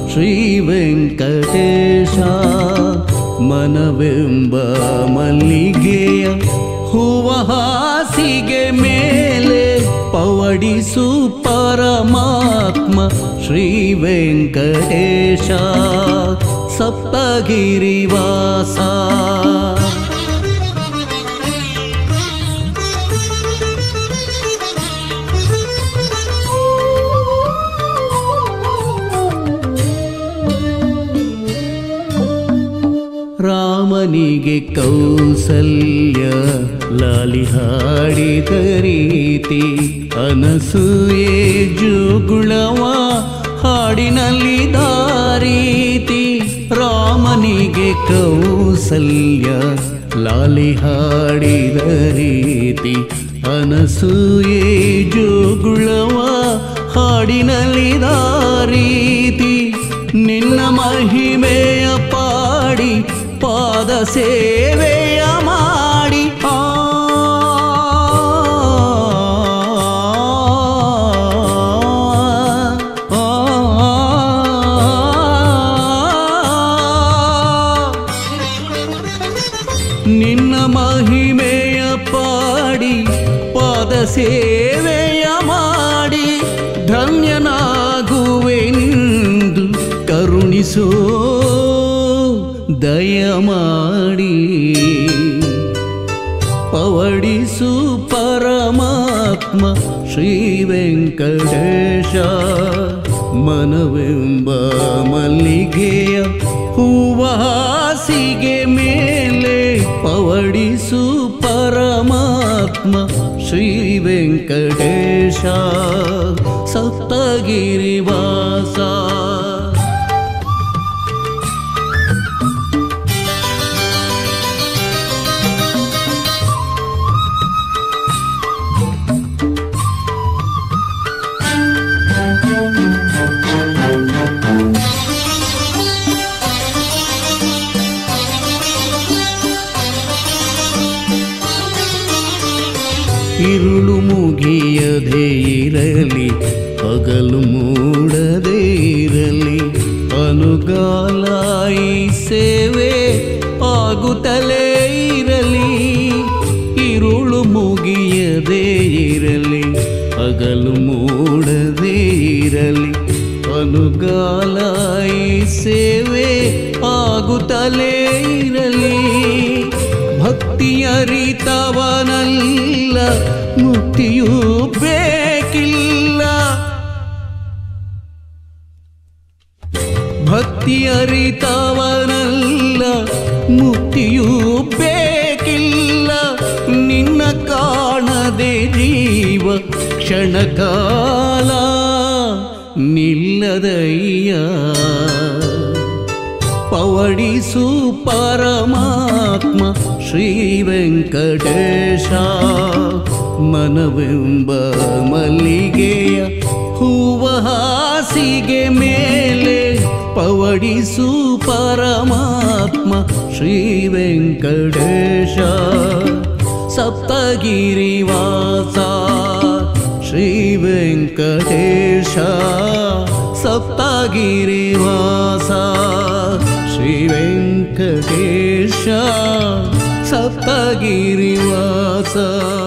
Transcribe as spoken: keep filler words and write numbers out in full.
ಶ್ರೀ ವೆಂಕಟೇಶ ಮನವೆಂಬ ಮಲ್ಲಿಗೆಯ ಹೂವ ಹಾಸಿಗೆ ಮೇಲೆ ಪವಡಿಸು ಪರಮಾತ್ಮ ಶ್ರೀ ವೆಂಕಟೇಶ ಸಪ್ತಗಿರಿವಾಸ ರಾಮನಿಗೆ ಕೌಸಲ್ಯ ಲಾಲಿ ಹಾಡಿದ ರೀತಿ ಅನಸೂಯೆ ಜೋಗುಳವ ಹಾಡಿನಲ್ಲಿದ ರೀತಿ ರಾಮನಿಗೆ ಕೌಸಲ್ಯ ಲಾಲಿ ಹಾಡಿದ ರೀತಿ ಅನಸೂಯೆ ಜೋಗುಳವ ಹಾಡಿನಲ್ಲಿದ ರೀತಿ ನಿನ್ನ ಮಹಿಮೆಯ ಪಾಡಿ ಪಾದ ಸೇವೆಯ ಮಾಡಿ ಆ ನಿನ್ನ ಮಹಿಮೆಯ ಪಾಡಿ ಪಾದ ಸೇವೆಯ ಮಾಡಿ ಧನ್ಯನಾಗುವೆನೆಂದು ಕರುಣಿಸೋ ದಯ ಮಾಡಿ ಪವಡಿಸು ಪರಮಾತ್ಮ ಶ್ರೀ ವೆಂಕಟೇಶ ಮನವೆಂಬ ಮಲ್ಲಿಗೆಯ ಹೂವ ಹಾಸಿಗೆ ಮೇಲೆ ಪವಡಿಸು ಪರಮಾತ್ಮ ಶ್ರೀ ವೆಂಕಟೇಶ ಸಪ್ತಗಿರಿವಾಸ ಇರುಳು ಮುಗಿಯದೇ ಇರಲಿ ಹಗಲು ಮೂಡದೇ ಇರಲಿ ಅನುಗಾಲ ಈ ಸೇವೆ ಆಗುತ್ತಲೇ ಇರಲಿ ಇರುಳು ಮುಗಿಯದೇ ಇರಲಿ ಹಗಲು ಮೂಡದೇ ಇರಲಿ ಅನುಗಾಲ ಈ ಸೇವೆ ಆಗುತ್ತಲೇ ಇರಲಿ ಭಕ್ತಿ ಅರಿತವನಲ್ಲ ಮುಕ್ತಿಯೂ ಬೇಕಿಲ್ಲ ಭಕ್ತಿ ಅರಿತವನಲ್ಲ ಮುಕ್ತಿಯೂ ಬೇಕಿಲ್ಲ ನಿನ್ನ ಕಾಣದೆ ಜೀವ ಕ್ಷಣಕಾಲ ನಿಲ್ಲದಯ್ಯ ಪವಡಿಸು ಪರಮಾತ್ಮ ಶ್ರೀ ವೆಂಕಟೇಶ ಮನವೆಂಬ ಮಲ್ಲಿಗೆಯ ಹೂವ ಹಾಸಿಗೆ ಮೇಲೆ ಪವಡಿಸು ಪರಮಾತ್ಮ ಶ್ರೀ ವೆಂಕಟೇಶ ಸಪ್ತಗಿರಿವಾಸ ಶ್ರೀ ವೆಂಕಟೇಶ ಸಪ್ತಗಿರಿವಾಸ ಶ್ರೀ ವೆಂಕಟೇಶ ಸಪ್ತಗಿರಿವಾಸ